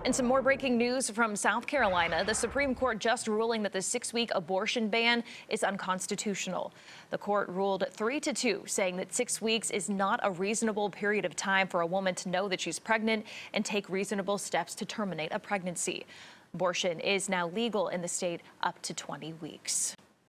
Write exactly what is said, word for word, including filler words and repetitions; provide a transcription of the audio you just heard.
And some more breaking news from South Carolina. The Supreme Court just ruling that the six-week abortion ban is unconstitutional. The court ruled three to two, saying that six weeks is not a reasonable period of time for a woman to know that she's pregnant and take reasonable steps to terminate a pregnancy. Abortion is now legal in the state up to twenty weeks.